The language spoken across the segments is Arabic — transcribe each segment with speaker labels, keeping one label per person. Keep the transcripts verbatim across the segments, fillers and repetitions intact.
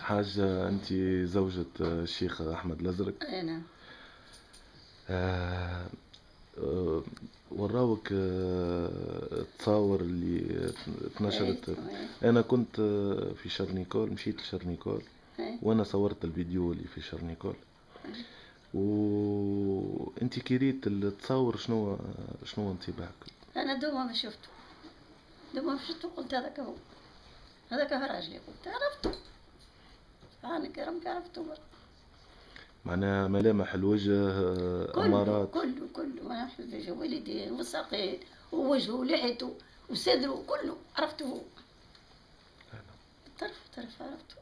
Speaker 1: حاجة، أنت زوجة الشيخ أحمد الأزرق.
Speaker 2: اي نعم.
Speaker 1: آه، آه، وراوك آه، التصاور اللي اتنشرت.
Speaker 2: شايفته اي.
Speaker 1: أنا كنت آه، في شرنيكول، مشيت لشرنيكول
Speaker 2: اي.
Speaker 1: وأنا صورت الفيديو اللي في شرنيكول.
Speaker 2: اي.
Speaker 1: وأنت كريت التصاور، شنو شنو انطباعك؟
Speaker 2: انا دوما ما شفته، دوما ما شفته قلت هذاك هو، هذاك هو راجلي، قلت عرفته، سبحان كرمك عرفته برا.
Speaker 1: معناها ملامح الوجه، آه،
Speaker 2: كله
Speaker 1: أمارات.
Speaker 2: كله كله ما نحفظ ولدي وساقين ووجهه ولحيته وصدره كله عرفته هو. طرف طرف عرفته.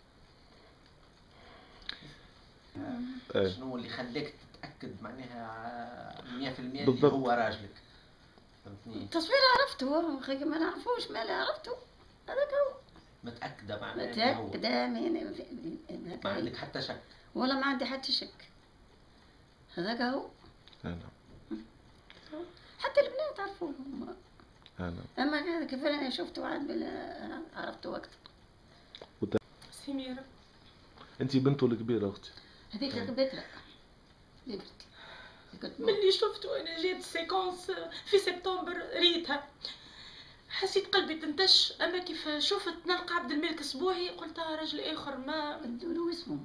Speaker 1: آه.
Speaker 3: شنو اللي خلاك تتأكد معناها مية في المية اللي
Speaker 1: بالضبط.
Speaker 3: هو راجلك؟ فهمتني؟
Speaker 2: التصوير عرفته، خي ما نعرفوش ما لا عرفته، هذاك هو.
Speaker 3: متأكدة معناها إنه هو؟
Speaker 2: متأكدة من
Speaker 3: ما عندك حتى شك؟
Speaker 2: ولا ما عندي حتى شك، هذاك هو.
Speaker 1: أنا
Speaker 2: حتى البنات عرفوهم،
Speaker 1: أنا
Speaker 2: اما هذا كيف انا شفته عاد بال- عرفته اكثر.
Speaker 4: سميرة.
Speaker 1: أنت بنته الكبيرة أختي.
Speaker 2: هذيك بكرة بنتي كنت
Speaker 4: ملي شفته انا جات السيكونس في سبتمبر ريتها، حسيت قلبي تنتش. اما كيف شفت نلقى عبد الملك السبوعي قلت آه راجل اخر ما
Speaker 2: بدو اسمه.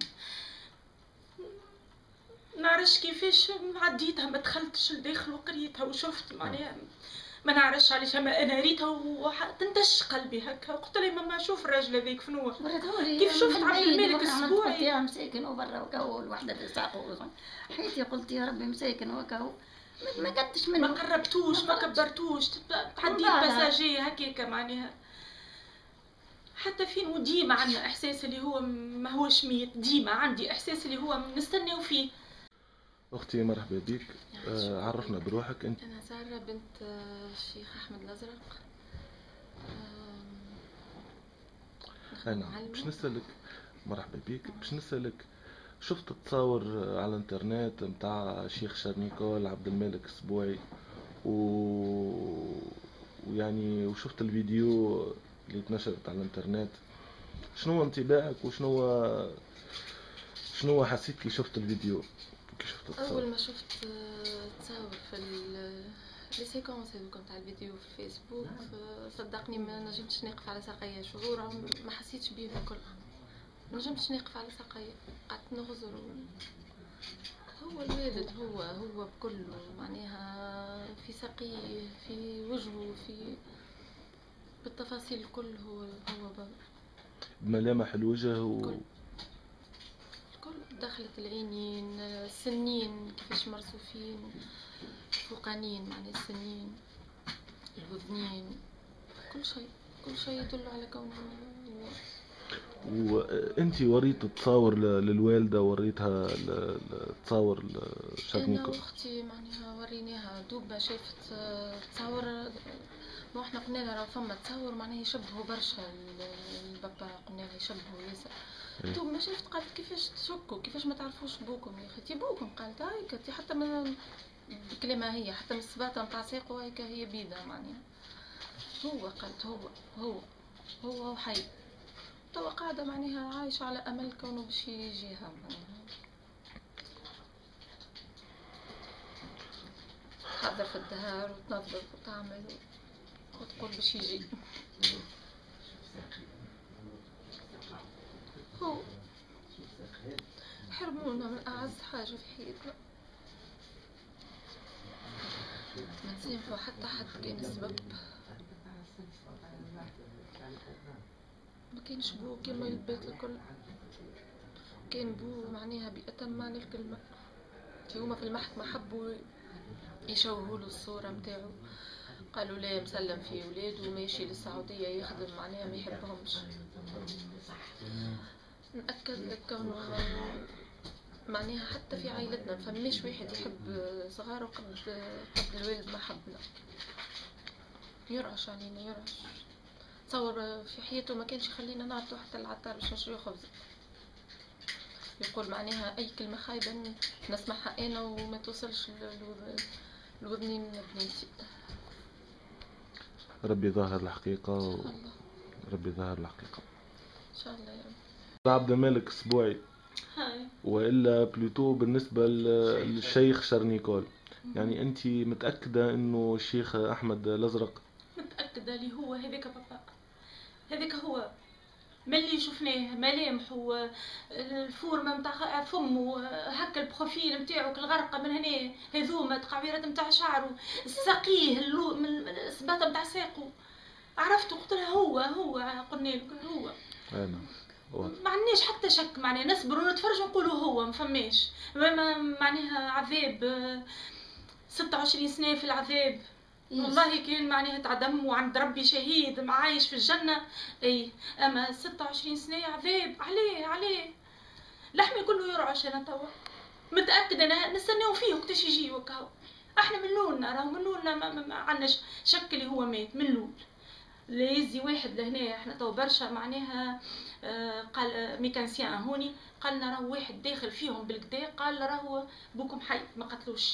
Speaker 4: نعرفش كيفاش عديتها، ما دخلتش لداخل وقريتها وشفت معناها ما نعرفش علاش، اما انا ريتها وتنتش قلبي هكا. قلت لي ماما شوف الراجل هذاك فنو كيف شفت عبد الملك السبوعي.
Speaker 2: قلت يا مساكن وبرا وكهو الوحده في ساقه حياتي، قلت يا ربي مساكن وكهو ما قدش منه،
Speaker 4: ما قربتوش ما كبرتوش، تعديت بساجيه هكاك معناها. حتى فين وديما عندنا احساس اللي هو ما هوش ميت، ديما عندي احساس اللي هو نستناو فيه.
Speaker 1: أختي مرحبا بك. آه، عرفنا بروحك أنت.
Speaker 5: أنا سارة بنت الشيخ أحمد الأزرق.
Speaker 1: أنا باش نسألك، مرحبا بك، باش نسألك، شفت تصاور على الانترنت متاع شيخ شرنيكول عبد الملك السبوعي و... ويعني وشفت الفيديو اللي تنشرت على الانترنت، شنو انطباعك وشنو شنو حسيت كي شفت الفيديو كي شفت التصاور؟
Speaker 5: أول ما شفت تصاور في لي سيكونس هذوك نتاع الفيديو في الفيسبوك، صدقني ما نجمتش نقف على ساقيا، شعور ما حسيتش بيه الكل، ما نجمتش نقف على ساقيا، قعدت نغزر. هو الوالد، هو هو بكله معناها، في ساقيه، في وجهه، في بالتفاصيل الكل، هو هو بابا
Speaker 1: بملامح الوجه و...
Speaker 5: الكل الكل، دخلت العينين، السنين كيفاش مرصوفين، فوقانين معناها السنين، الوذنين، كل شيء كل شيء يدل على كونه.
Speaker 1: وانتي وريت التصاور للوالدة، وريتها التصاور لشرنيكول؟
Speaker 5: انا واختي معناها وريناها، دوب ما شافت تصاور، ما احنا قلنا لها راه فما تصاور معناها يشبهوا برشا البابا، قلنا لها يشبهوا ياسر. دوب ما شافت قالت كيفاش تشكوا، كيفاش ما تعرفوش بوكم يا اختي، بوكم. قالت هايك حتى من بكلمة هي، حتى من السباطة نتاع ساقه هيك هي بيضة معناها. هو قالت هو هو هو حي، توا قاعدة معناها عايشة على أمل كونه باش يجيها معناها، تحضر في الدهار وتنظف وتعمل وتقول باش يجي. هو حرمونا من أعز حاجة في حياتنا، ما نسامحوا حتى حد كان السبب. ما كانش بو كما يثبت الكل، كان بو معناها بأتم معنى الكلمة. هما في المحكمة حبوا يشوهوا له الصورة متاعو، قالوا لا مسلم في ولاده وماشي للسعودية يخدم معناها ما يحبهمش. نأكد لك كونه معناها حتى في عائلتنا فماش واحد يحب صغاره قد قد الوالد ما حبنا، يرعش علينا يرعش. تصور في حياته ما كانش يخلينا نعطوا حتى العطار باش نشريو خبز، يقول معناها اي كلمه خايبه نسمعها انا وما توصلش لوذنين بنيتي.
Speaker 1: ربي ظاهر الحقيقه و... ربي ظاهر الحقيقه
Speaker 5: ان شاء الله يا رب.
Speaker 1: عبد الملك السبوعي
Speaker 4: هاي
Speaker 1: والا بلوتو بالنسبه ل- للشيخ شرنيكول؟ يعني انت متاكده انه الشيخ احمد الازرق؟
Speaker 4: متأكدة اللي هو هذاك بابا، هذاك هو ملي شفناه ملامح والفورمه نتاع فمه هكا البروفيل نتاعو كالغرقه من هنا، هذوما التقعويرات نتاع شعره، الساقيه اللو من السباطه نتاع ساقه، عرفته قلت لها هو هو قلنا لك هو.
Speaker 1: انا
Speaker 4: ما عندناش حتى شك، معناها نصبروا ونتفرجوا نقولوا هو ما فماش. ما معناها عذاب ستة وعشرين سنه في العذاب، والله كان معناها تعدم وعند ربي شهيد عايش في الجنة. اي اما ستة وعشرين سنة عذاب عليه عليه لحمي كله يرعش. انا توا متأكدة انا نستناو فيه وقتاش يجي وكاو. احنا من لولنا راهو من لولنا ما, ما, ما عندناش شك اللي هو مات من لول. لا يزي واحد لهنا احنا تو برشا معناها آه قال ميكانسيان هوني قالنا راهو واحد داخل فيهم بالكدا، قال راهو بوكم حي ما قتلوش،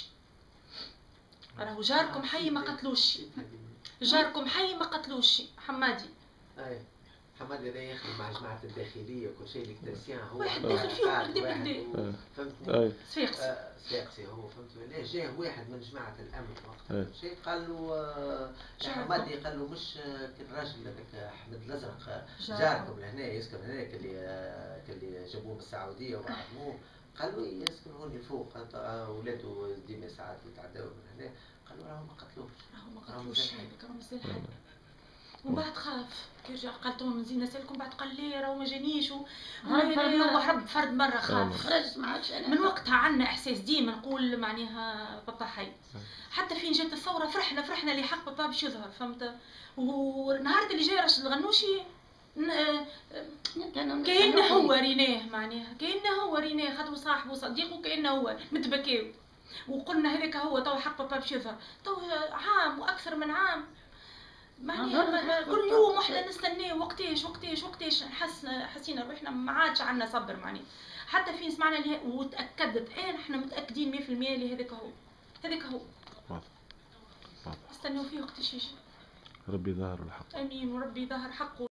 Speaker 4: راهو جاركم حي ما قتلوش، جاركم حي ما قتلوش. حمادي
Speaker 6: اي حمادي هذا يخدم مع جماعة الداخلية وكل شيء الكتاسيان هو
Speaker 4: واحد داخل فيهم بالكدا
Speaker 6: واحد
Speaker 4: بالكدا.
Speaker 6: و- فهمتني؟
Speaker 1: اي
Speaker 4: صفاقسي
Speaker 6: آه، صفاقسي هو فهمت ليه جاه واحد من جماعة الأمن
Speaker 1: إيه.
Speaker 6: وقت شيء قال له آه، يا
Speaker 4: جاركم.
Speaker 6: حمادي قال له مش آه، كالراجل هذاك أحمد الأزرق آه،
Speaker 4: جاركم.
Speaker 6: جاركم لهنا يسكن هناك اللي آه، اللي جابوه من السعودية وعلموه، قال له إيه يسكن هون الفوق أولاده ديما ساعات يتعداو من هنا، قال له راهو ما قتلوش
Speaker 4: راهو ما قتلوش هذاك راهو مازال حي. ومن بعد خاف كي رجع قال تو نزيد نسالكم، بعد قال لي راهو ما جانيش و-
Speaker 2: هرب فرد مرة.
Speaker 4: وهرب فرد مرة خاف.
Speaker 2: خرجت ما عادش انا
Speaker 4: من وقتها عنا احساس ديما نقول معناها بابا حي. حتى فين جات الثوره فرحنا فرحنا اللي حق بابا باش يظهر فهمت. ونهار اللي جاي راشد الغنوشي ن- كأنه هو ريناه معناها كأنه هو ريناه خاطر صاحبه وصديقه كأنه هو متبكاو، وقلنا هذاك هو تو حق بابا باش يظهر تو عام واكثر من عام معناها كل يوم احنا نستناه وقتاش وقتاش وقتاش حسنا حسينا روحنا ما عادش عندنا صبر معناها. حتى فين سمعنا اللي وتاكدت ايه احنا متاكدين مية بالمية اللي هذاك هو هذاك هو
Speaker 1: واضح واضح.
Speaker 4: نستناو فيه وقتاش يجي.
Speaker 1: ربي ظهر الحق.
Speaker 4: امين وربي ظهر حقه.